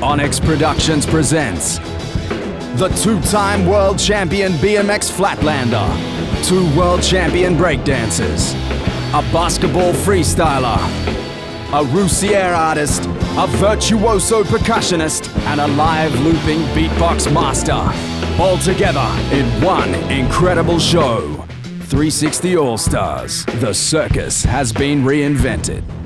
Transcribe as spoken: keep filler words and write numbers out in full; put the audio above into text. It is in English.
Onyx Productions presents the two-time world champion B M X Flatlander, two world champion breakdancers, a basketball freestyler, a Roussier artist, a virtuoso percussionist, and a live looping beatbox master, all together in one incredible show. three sixty All-Stars. The circus has been reinvented.